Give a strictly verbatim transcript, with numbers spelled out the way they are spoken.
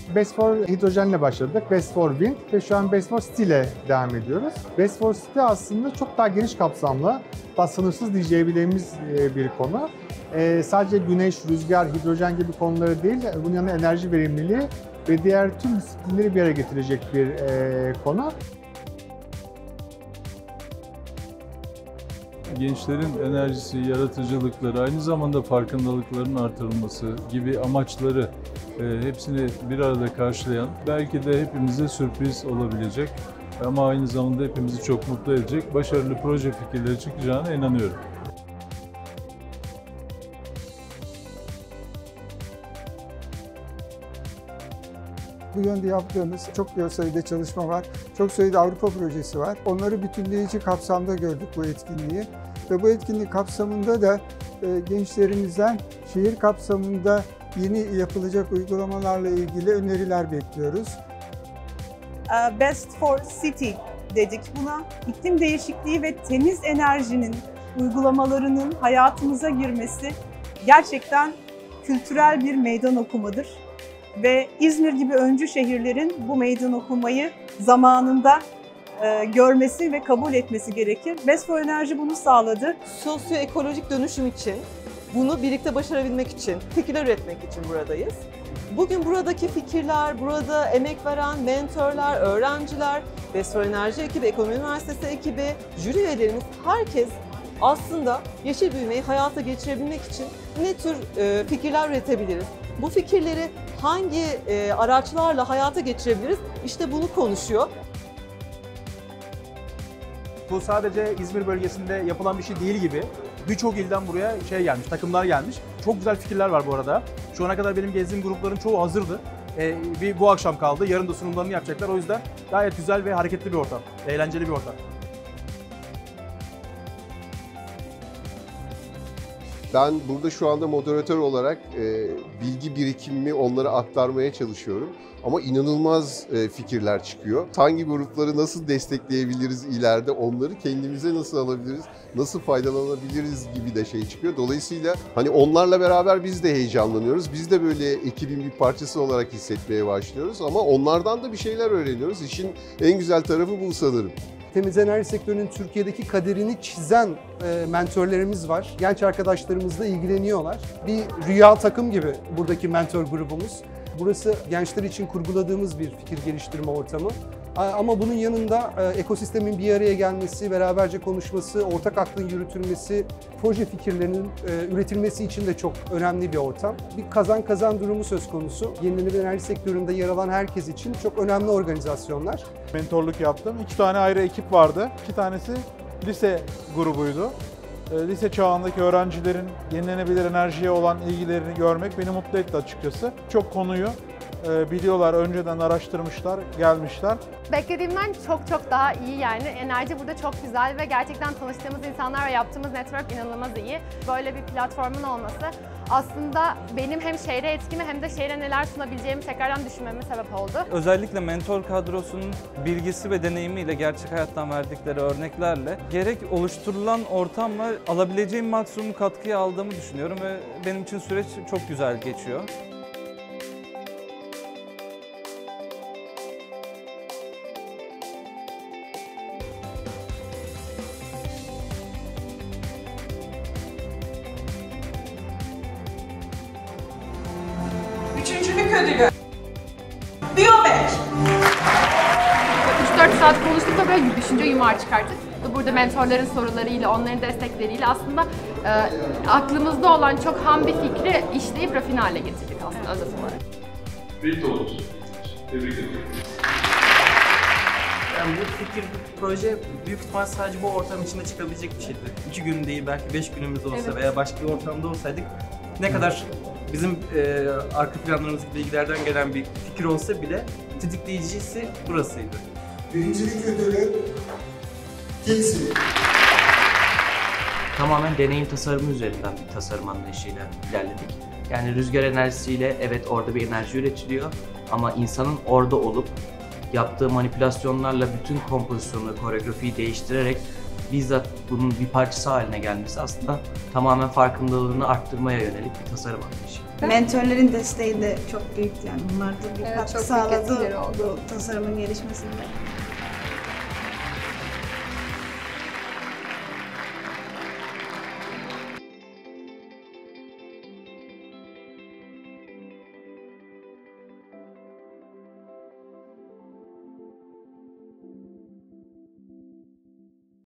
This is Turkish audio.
Best for hidrojenle başladık, Best for Wind ve şu an Best for Steel'e devam ediyoruz. Best for Steel aslında çok daha geniş kapsamlı, daha sınırsız diyeceğimiz bir konu. Ee, sadece güneş, rüzgar, hidrojen gibi konuları değil, bunun yanında enerji verimliliği ve diğer tüm disiplinleri bir araya getirecek bir e, konu. Gençlerin enerjisi, yaratıcılıkları, aynı zamanda farkındalıklarının artırılması gibi amaçları e, hepsini bir arada karşılayan, belki de hepimize sürpriz olabilecek ama aynı zamanda hepimizi çok mutlu edecek başarılı proje fikirleri çıkacağına inanıyorum. Bu yönde yaptığımız çok sayıda çalışma var, çok sayıda Avrupa projesi var. Onları bütünleyici kapsamda gördük bu etkinliği. Ve bu etkinlik kapsamında da e, gençlerimizden şehir kapsamında yeni yapılacak uygulamalarla ilgili öneriler bekliyoruz. Best for City dedik buna. İklim değişikliği ve temiz enerjinin uygulamalarının hayatımıza girmesi gerçekten kültürel bir meydan okumadır. Ve İzmir gibi öncü şehirlerin bu meydan okumayı zamanında e, görmesi ve kabul etmesi gerekir. Best for Enerji bunu sağladı. Sosyoekolojik dönüşüm için, bunu birlikte başarabilmek için, fikirler üretmek için buradayız. Bugün buradaki fikirler, burada emek veren mentorlar, öğrenciler, Best for Enerji ekibi, Ekonomi Üniversitesi ekibi, jüri üyelerimiz, herkes aslında yeşil büyümeyi hayata geçirebilmek için ne tür e, fikirler üretebiliriz? Bu fikirleri hangi e, araçlarla hayata geçirebiliriz? İşte bunu konuşuyor. Bu sadece İzmir bölgesinde yapılan bir şey değil gibi. Birçok ilden buraya şey gelmiş, takımlar gelmiş. Çok güzel fikirler var bu arada. Şu ana kadar benim gezdiğim grupların çoğu hazırdı. Ee, bir bu akşam kaldı. Yarın da sunumlarını yapacaklar. O yüzden gayet güzel ve hareketli bir ortam. Eğlenceli bir ortam. Ben burada şu anda moderatör olarak e, bilgi birikimimi onlara aktarmaya çalışıyorum. Ama inanılmaz e, fikirler çıkıyor. Hangi grupları nasıl destekleyebiliriz ileride, onları kendimize nasıl alabiliriz, nasıl faydalanabiliriz gibi de şey çıkıyor. Dolayısıyla hani onlarla beraber biz de heyecanlanıyoruz. Biz de böyle ekibin bir parçası olarak hissetmeye başlıyoruz. Ama onlardan da bir şeyler öğreniyoruz. İşin en güzel tarafı bu sanırım. Temiz enerji sektörünün Türkiye'deki kaderini çizen e, mentorlarımız var. Genç arkadaşlarımızla ilgileniyorlar. Bir rüya takım gibi buradaki mentor grubumuz. Burası gençler için kurguladığımız bir fikir geliştirme ortamı. Ama bunun yanında ekosistemin bir araya gelmesi, beraberce konuşması, ortak aklın yürütülmesi, proje fikirlerinin üretilmesi için de çok önemli bir ortam. Bir kazan kazan durumu söz konusu. Yenilenebilir enerji sektöründe yer alan herkes için çok önemli organizasyonlar. Mentorluk yaptım. İki tane ayrı ekip vardı. İki tanesi lise grubuydu. Lise çağındaki öğrencilerin yenilenebilir enerjiye olan ilgilerini görmek beni mutlu etti açıkçası. Çok konuyu biliyorlar, önceden araştırmışlar, gelmişler. Beklediğimden çok çok daha iyi yani. Enerji burada çok güzel ve gerçekten tanıştığımız insanlar ve yaptığımız network inanılmaz iyi. Böyle bir platformun olması aslında benim hem şehre etkimi hem de şehre neler sunabileceğimi tekrardan düşünmeme sebep oldu. Özellikle mentor kadrosunun bilgisi ve deneyimiyle, gerçek hayattan verdikleri örneklerle gerek oluşturulan ortamla alabileceğim maksimum katkıyı aldığımı düşünüyorum ve benim için süreç çok güzel geçiyor. Üçüncülük ödülü. Biyobek. üç dört saat konuştuk da böyle düşünce yumağı çıkarttık. Burada mentorların sorularıyla, onların destekleriyle aslında e, aklımızda olan çok ham bir fikri işleyip rafine hale getirdik aslında özet olarak. Birlikte oluruz. Tebrik ederim. Yani bu fikir, bu proje büyük ihtimal sadece bu ortam içinde çıkabilecek bir şeydi. İki gün değil, belki beş günümüz olsa evet. veya başka bir ortamda olsaydık ne kadar bizim e, arka planlarımızdaki bilgilerden gelen bir fikir olsa bile tetikleyicisi burasıydı. Birincilik ödülü kimsin? Tamamen deneyim tasarımı üzerinden bir tasarım anlayışıyla ilerledik. Yani rüzgar enerjisiyle evet orada bir enerji üretiliyor ama insanın orada olup yaptığı manipülasyonlarla bütün kompozisyonu, koreografiyi değiştirerek bizzat bunun bir parçası haline gelmesi aslında tamamen farkındalığını arttırmaya yönelik bir tasarım anlayışı. Mentörlerin desteği de çok büyüktü yani. Bunlar da bir Evet, katkı çok büyük sağladı etkileri oldu. bu tasarımın gelişmesinde.